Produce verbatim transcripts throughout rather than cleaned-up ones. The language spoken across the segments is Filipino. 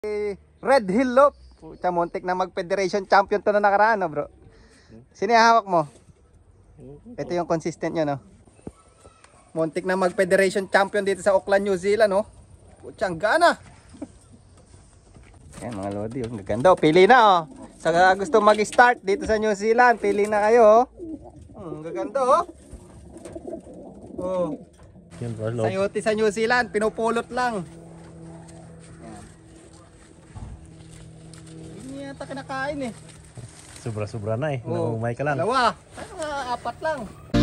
Red Hill Loop. Pucha, muntik na mag-Federation Champion to na nakaraan, no, bro. Sino yung hawak mo? Ito yung consistent nyo, no? Muntik na mag-Federation Champion dito sa Auckland, New Zealand, no? Pucha, ang gana. Yan, mga lodi, oh. Gaganda, oh. Pili na, oh. Sa gusto mag-start dito sa New Zealand, pili na kayo, oh. Hmm, gaganda, oh. Oh. Sayote sa New Zealand, pinupulot lang. Hindi yata kinakain eh. Sobra-sobra na eh. Oh, Naumay ka lang. Dalawa. Ano nga, apat lang.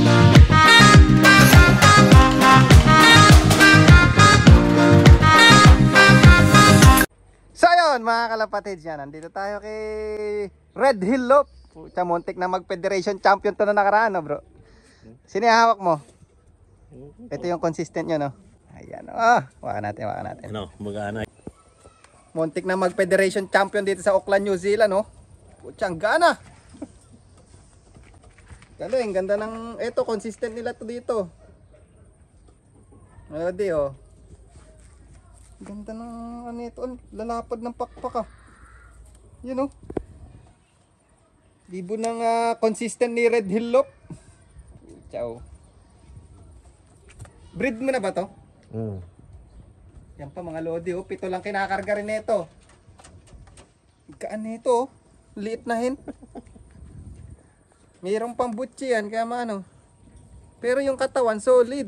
So ayun mga kalapatids yan. Nandito tayo kay Red Hill Loop. Pucha, muntik na mag-Federation Champion to na nakaraan, no, bro. Sino yung hawak mo? Ito yung consistent nyo, no? Ayan, oh. Waka natin, waka natin. Ano, magana. Muntik na mag-Federation Champion dito sa Auckland, New Zealand, no? Pucha, ang gana. Galing, ganda ng, eto, consistent nila to dito. Ano di, oh. Ganda ng, ano ito, lalapad ng pakpak, ah. Yun, oh. Libo ng uh, consistent ni Red Hill Loop. Ciao. Breed mo na ba to? Mm. Yan pa mga lodi, oh. Pito lang kinakarga rin nito. Gaan nito, oh. Liit na hin. Mayroong pang butchi yan, kaya maano. Pero yung katawan, solid.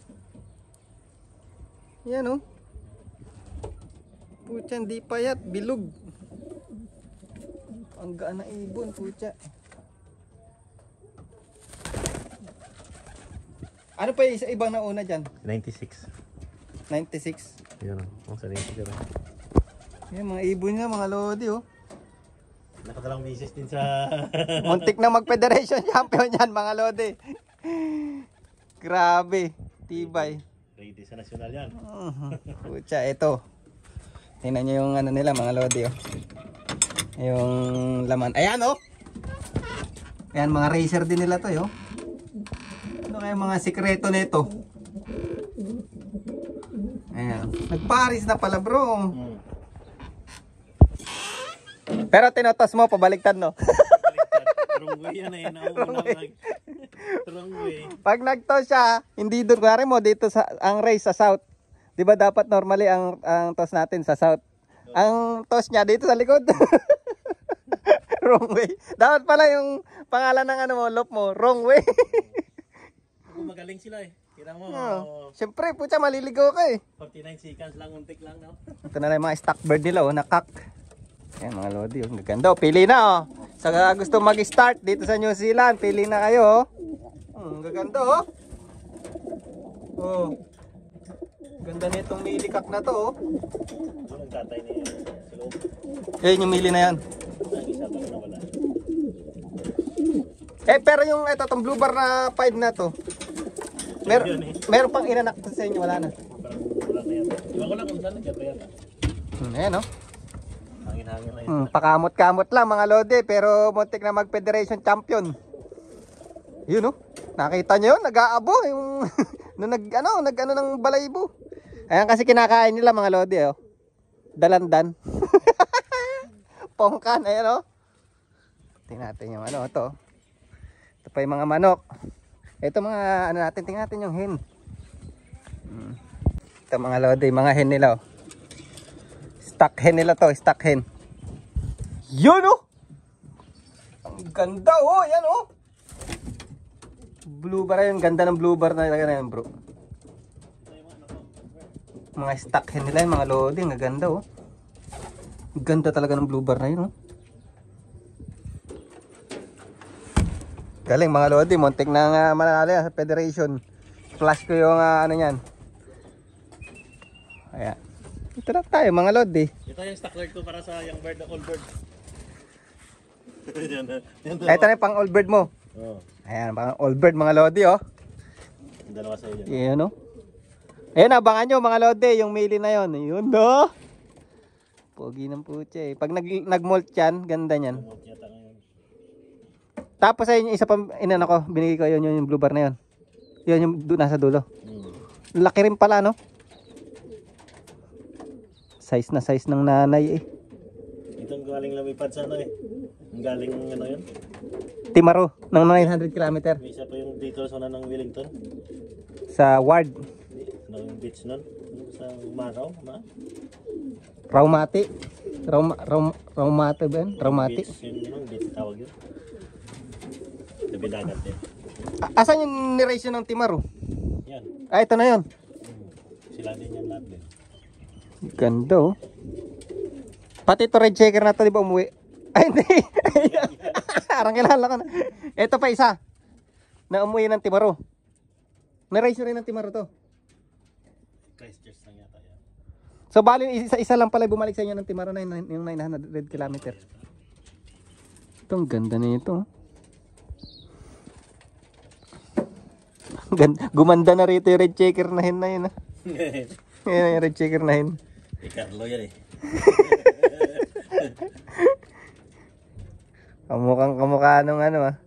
Yan, oh. Pucha, hindi payat, bilog. Ang gaan na ibon, pucha. Ano pa yung isa ibang nauna dyan? ninety-six. ninety-six. Yan o, ang saling siguro. Yan, mga ibon nga, mga lodi, oh. Nakadalang bisis din sa... Muntik na mag-Federation Champion yan, mga lodi. Grabe, tibay. Ready sa national yan. Uh-huh. Pucha, ito. Tingnan nyo yung ano nila, mga lodi, oh. Yung laman. Ayan, oh. Ayan, mga racer din nila to, oh. Ano kaya mga sikreto nito? Ayan. Nag-Paris na pala, bro. Hmm. Pero tinotos mo, pabaliktad, no? Pabaliktad. Wrong way yan eh. Nauna mag... Wrong way. Pag nag-toss siya, hindi doon. Kunwari mo, dito sa, ang race sa south. Diba dapat normally ang, ang toss natin sa south. Ang toss niya dito sa likod. Wrong way. Dapat pala yung pangalan ng ano mo, loop mo, wrong way. Magaling sila eh. Kira mo. Oh. Siyempre, putya, maliligaw ka eh. forty-nine seconds lang, untik lang, no? Ito na lang yung mga stock bird nila, oh, nakak. Yan, mga lodi, oh, gaganda, oh. Pili na, oh. Sa gusto mag-start dito sa New Zealand, pili na kayo, oh. Hmm, gaganda, oh. Oh. Ganda nitong milikak na to, oh. Ano ang tatay niya? Sa loob. Eh, yung mili na yan. Ang isa pa na wala. Eh, pero yung ito, itong blue bar na five na to. Mer meron pang inanak sa inyo, wala na. Parang wala na yan. Iwan ko lang kung saan nagyan pa yan. Hmm, ayan, oh. Hangin-hangin na yan. Hmm, pakamot-kamot lang mga lodi, pero muntik na mag-Federation Champion. Yun, oh. Nakita nyo yun, nag-aabo yung no, nag ano, nag ano ng balaybo. Ayan kasi kinakain nila mga lodi, oh. Dalandan. Pongkan, ayan, oh. Tingnan natin yung ano to. Ito pa yung mga manok. Ito mga ano natin, tingnan natin yung hen. Hmm. Ito mga lodi, mga hen nila, oh. Stock hen nila to, stock hen. Yun, oh. Ang ganda, oh, yan, oh. Blue bar yun, ganda ng blue bar na yun, bro. Mga stock hen nila, yung mga lodi, ang ganda, oh. Ganda talaga ng blue bar na yun, oh. Galing mga lodi, muntik na nga manalo sa Federation. Flash ko yung uh, ano yan. Ayan. Ito na tayo mga lodi. Ito yung stock alert ko para sa young bird na old bird. Ito na yung pang old bird mo. Oh. Ayan, pang old bird mga lodi, oh. Yung dalawa sa iyo. Ayan, oh. Ayan, abangan nyo mga lodi, yung mili na yun. Yun, no? Pogi ng putya eh. Pag nag nag-molt yan, ganda yan. Tapos ayun yung isa pang inano ko, binigay ko yun, yun yung blue bar na yun. Yun yung nasa dulo. Hmm. Laki rin pala, no? Size na size ng nanay eh. Itong galing lumipad sa ano eh. Ang galing ano yun. Timaro ng nine hundred kilometer May isa pa yung dito sa ng Wellington. sa Ward. Ano yung beach nun? Sa Macau. Ma? Raumati. Raum, Raum, Raumati ba yun? Raumati. Beach. Yun yun. Beach tawag yun. Tabi dagat eh. A- asan yung ni-race yun ng Timaro? Yan. Ah, ito na yun. Hmm. Sila din yan lahat din. Ganda oh. Pati ito red checker na to, di ba umuwi? Ay, hindi. Parang kilala ko na. Ito pa isa. Na umuwi ng Timaro. Na-race rin ng Timaro to. Christchurch lang yata yan. So, bali, isa-isa lang pala bumalik sa inyo ng Timaro na yun, yung nine hundred kilometer. Itong ganda na ito. Ganda, gumanda na rito yung red checker na hin na yun. Ah. Yan yung red checker na hin. Eh, Carlo yan eh. Kamukhang kamukha nung ano ah.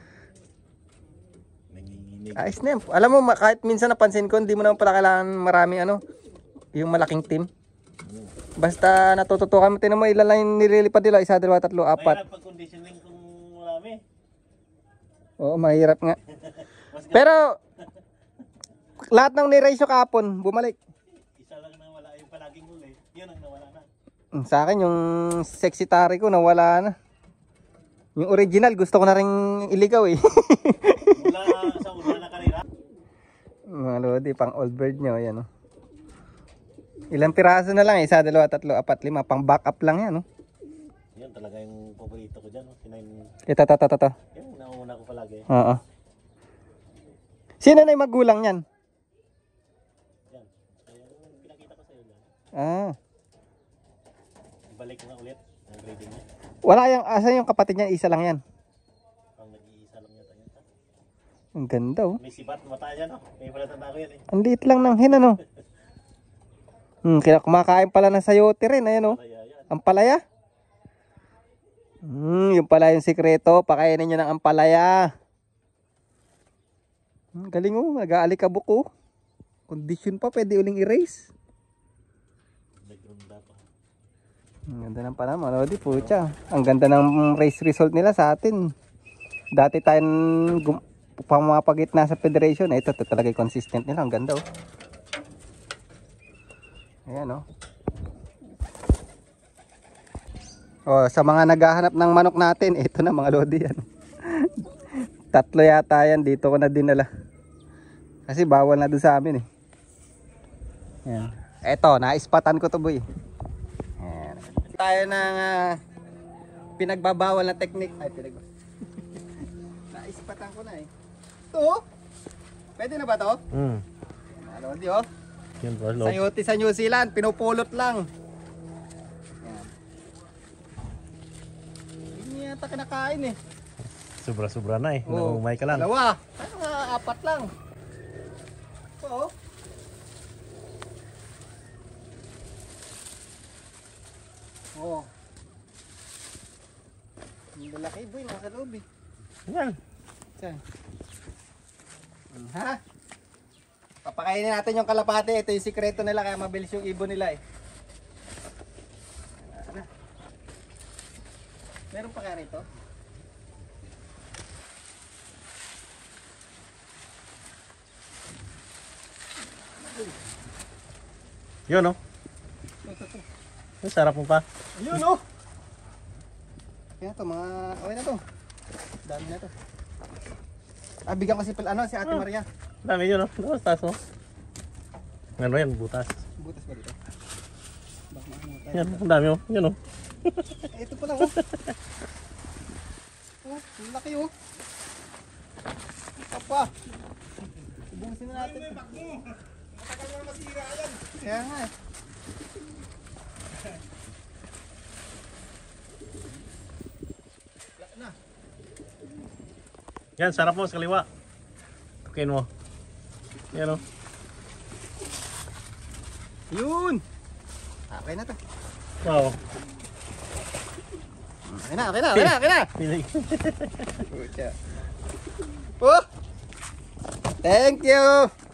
Nanginginig. Ayos na yan. Alam mo, ma- kahit minsan napansin ko, hindi mo naman pala kailangan marami ano, yung malaking team. Basta natututukan mo, tinan mo, ilan lang yung nililipad nila, isa, dalawa, tatlo, apat. Mahirap pag conditioning kung marami. Oo, mahirap nga. Mas ga- Pero, lahat ng ni-race yung kahapon, bumalik. isa lang na wala yung palaging huli. Yun ang nawala na. Mm, Sa akin, yung sexy tari ko, nawala na. Yung original, gusto ko na rin iligaw eh. Mula sa una na kanina. Mga lodi, pang old bird nyo, yan oh. Ilang piraso na lang, isa, dalawa, tatlo, apat, lima, pang backup lang yan oh. Yan talaga yung paborito ko dyan. No? Kinain, Ito, ito, ito, ito. yan, nauna ko palagi. Oo. Sino na yung magulang yan? Yan. Kaya yung pinakita ko sa'yo dyan. Ah. Balik ko nga ulit. Ang grading niya. Wala yung, asan yung kapatid niyan? Isa lang yan. Pang nag-iisa lang yata yun. Ang ganda oh. May sibat mata yan. Oh. May palatanda ko yan eh. Ang liit lang ng hin ano. Hmm, kaya kumakain pala ng sayote rin, ayan oh. Kaya yan. Ampalaya. Hmm, yung pala yung sikreto, pakainin nyo ng ampalaya. Hmm, galing oh, nag-aalikabok oh. Condition pa, pwede uling erase. Nagrunda pa. Ang ganda ng pala, mga lodi, pucha. Ang ganda ng race result nila sa atin. Dati tayong gum- pamapagitna sa federation. Ito, ito talaga yung consistent nila. Ang ganda oh. Ayan oh. Oh, sa mga naghahanap ng manok natin, ito na mga lodi yan. Tatlo yata yan, dito ko na dinala. Kasi bawal na doon sa amin eh. Ayan. Ito, naispatan ko to boy. Ayan. Tayo ng uh, pinagbabawal na technique. Ay, pinag naispatan ko na eh. Ito? Pwede na ba to? Hmm. Mga lodi oh. Yan pa. No? Sayote sa New Zealand, pinupulot lang. Ayan. Hindi yata kinakain eh. Sobra-sobra na eh. Oh, Naumay ka lang. Dalawa. Ano nga, apat lang. Oo. Oo. Ang lalaki boy, nasa loob eh. Yan. Saan? Ha? Papakainin natin yung kalapate. Ito yung sikreto nila kaya mabilis yung ibon nila eh. Ano? Meron pa kaya rito? Yun oh. Ang sarap mo pa. Yun oh! Kaya to mga... Okay na to. Dami na to. Ah, bigyan ko si Pil, ano, si Ate Maria. Dami yun oh. Tapos taas oh. Ano yan? Butas. Butas ba dito? Baka maano tayo. Yan. Ang dami oh. Yun oh. Eh, ito pala oh. Oh, ang laki oh. Papa. Ibusin na natin. Matagal na masira yan. Kaya nga eh. Wala na. Yan. Sarap mo sa kaliwa. Tukin mo. Yan oh. Yun! Okay na to. Wow. Okay na, okay na, okay na, okay na! Pilig. Pucha. Oh! Thank you!